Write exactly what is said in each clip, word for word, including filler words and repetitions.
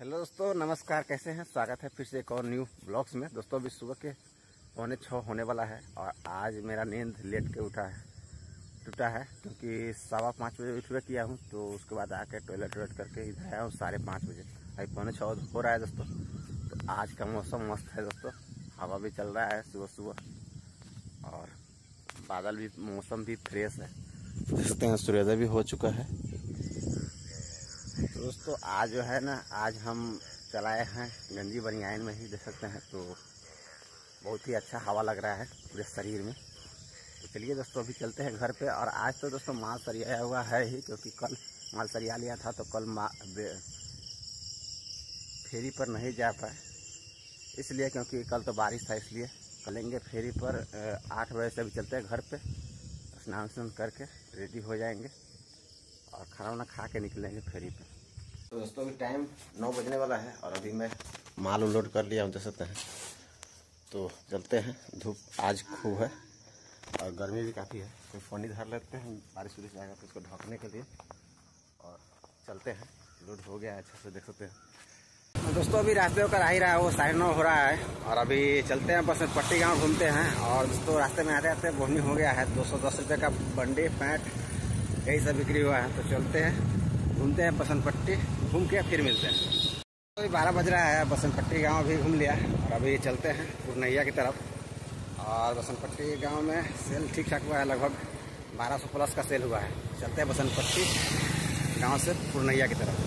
Hello दोस्तों, नमस्कार। कैसे हैं? स्वागत है फिर से एक और न्यू ब्लॉग्स में। दोस्तों अभी सुबह के पौने छः होने वाला है और आज मेरा नींद लेट के उठा है टूटा है क्योंकि सवा पाँच बजे उठ किया हूँ। तो उसके बाद आके टॉयलेट वॉयलेट करके इधर आया हूँ साढ़े पाँच बजे। अभी पौने छः हो रहा है दोस्तों। तो आज का मौसम मस्त है दोस्तों, हवा भी चल रहा है सुबह सुबह और बादल भी, मौसम भी फ्रेश है। देखते हैं सूर्योदय भी हो चुका है। तो दोस्तों आज जो है ना, आज हम चलाए हैं गंजी बनियान में ही, देख सकते हैं। तो बहुत ही अच्छा हवा लग रहा है पूरे शरीर में। तो चलिए दोस्तों अभी चलते हैं घर पे। और आज तो दोस्तों माल सरियाया हुआ है ही, क्योंकि कल माल सरिया लिया था तो कल फेरी पर नहीं जा पाए इसलिए, क्योंकि कल तो बारिश था। इसलिए चलेंगे फेरी पर। आठ बजे से अभी चलते हैं घर पे, स्नान स्नान करके रेडी हो जाएंगे और खाना वाना खा के निकलेंगे फेरी पे। तो दोस्तों अभी टाइम नौ बजने वाला है और अभी मैं माल लोड कर लिया हूँ, देख सकते हैं। तो चलते हैं। धूप आज खूब है और गर्मी भी काफ़ी है। तो फोनी धर लेते हैं, बारिश वारिश आएगा तो इसको ढकने के लिए। और चलते हैं। लोड हो गया है अच्छे से, देख सकते हैं। तो दोस्तों अभी रास्ते होकर आ ही रहा है, वो साढ़े नौ हो रहा है और अभी चलते हैं। बस में पट्टी गाँव घूमते हैं। और दोस्तों रास्ते में आते आते बोहनी हो गया है। दो सौ दस रुपये का बंडी पैंट यही सब बिक्री हुआ है। तो चलते हैं, घूमते हैं बसंत पट्टी, घूम के फिर मिलते हैं। तो अभी बारह बज रहा है, बसंत पट्टी गाँव भी घूम लिया और अभी चलते हैं पूर्णैया की तरफ। और बसंत पट्टी गाँव में सेल ठीक ठाक हुआ है, लगभग बारह सौ प्लस का सेल हुआ है। चलते हैं बसंत पट्टी गाँव से पूर्णैया की तरफ।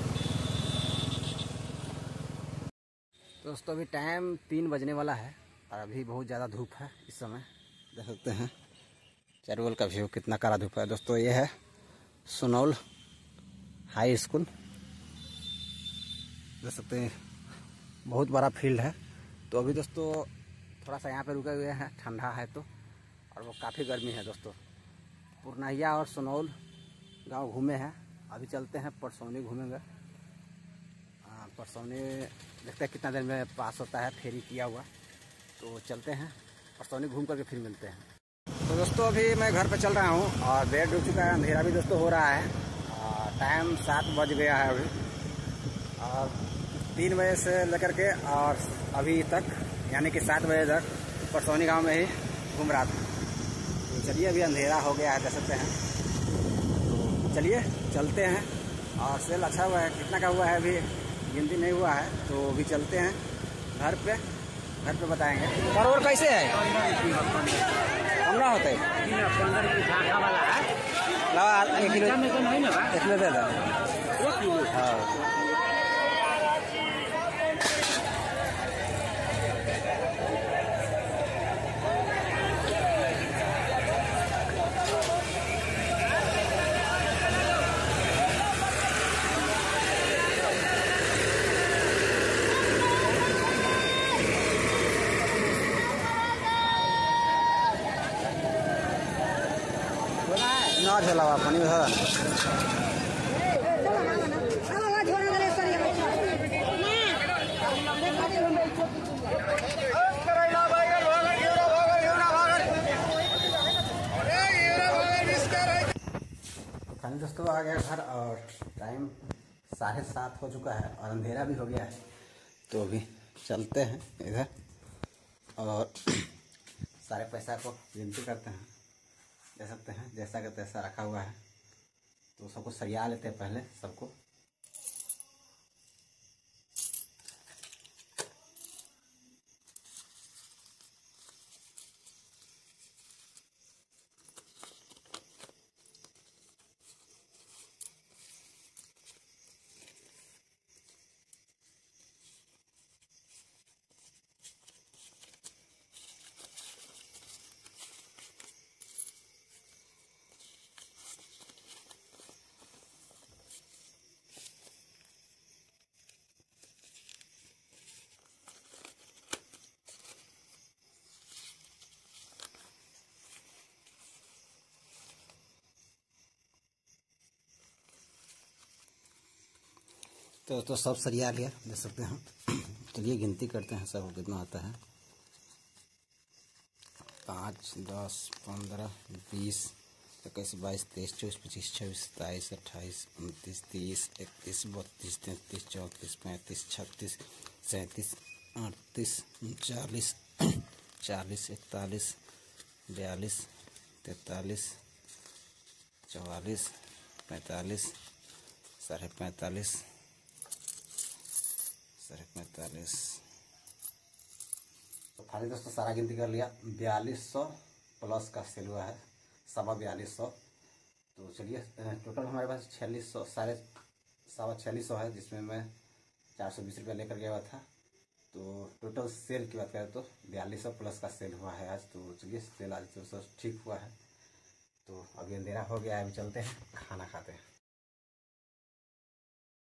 तो दोस्तों अभी टाइम तीन बजने वाला है और अभी बहुत ज़्यादा धूप है इस समय, देख सकते हैं। चैरवल का व्यू कितना काला धूप है दोस्तों। ये है सुनौल हाई स्कूल, देख सकते हैं। बहुत बड़ा फील्ड है। तो अभी दोस्तों थोड़ा सा यहाँ पे रुके हुए हैं, ठंडा है तो, और वो काफ़ी गर्मी है दोस्तों। पूर्णैया और सुनौल गांव घूमे हैं, अभी चलते हैं परसौनी घूमेंगे। परसौनी देखते हैं कितना देर में पास होता है, फेरी किया हुआ। तो चलते हैं परसौनी घूम करके फिर मिलते हैं। तो दोस्तों अभी मैं घर पे चल रहा हूँ और देर डूब चुका है, अंधेरा भी दोस्तों हो रहा है। टाइम सात बज गया है अभी और तीन बजे से लेकर के और अभी तक यानी कि सात बजे तक परसौनी गांव में ही घूम रहा था। तो चलिए अभी अंधेरा हो गया है, देख सकते हैं। तो चलिए चलते हैं। और सेल अच्छा हुआ है, कितना का हुआ है अभी गिनती नहीं हुआ है। तो अभी चलते हैं घर पे, घर पे बताएंगे। परवल कैसे है? हम ना होते लावा एक किलो एक किलो दे दो। हाँ ना झोलावा पानी में धरा। खाली दोस्तों आ गया घर और टाइम साढ़े सात हो चुका है और अंधेरा भी हो गया है। तो अभी चलते हैं इधर और सारे पैसा को गिनती करते हैं, देख सकते हैं। जैसा का तैसा रखा हुआ है, तो सबको सरिया लेते हैं पहले सबको। तो तो सब सरिया लिया, देख सकते हैं। चलिए गिनती करते हैं सब कितना आता है। पाँच, दस, पंद्रह, बीस, इक्कीस बाईस तेईस चौबीस पच्चीस छब्बीस सत्ताईस अट्ठाईस उनतीस तीस इकतीस बत्तीस तैंतीस चौंतीस पैंतीस छत्तीस सैंतीस अड़तीस उनचालीस चालीस इकतालीस बयालीस तैंतालीस चवालीस पैंतालीस साढ़े पैंतालीस साढ़े पैंतालीस। तो फाइनली दोस्तों सारा गिनती कर लिया, बयालीस सौ प्लस का सेल हुआ है, सवा बयालीस सौ। तो चलिए टोटल हमारे पास छियालीस सौ साढ़े सवा छियालीस सौ है, जिसमें मैं चार सौ बीस रुपया लेकर गया हुआ था। तो टोटल सेल की बात करें तो बयालीस सौ प्लस का सेल हुआ है आज। तो चलिए सेल आज तो सब ठीक हुआ है। तो अभी अंधेरा हो गया है, अभी चलते हैं खाना खाते हैं।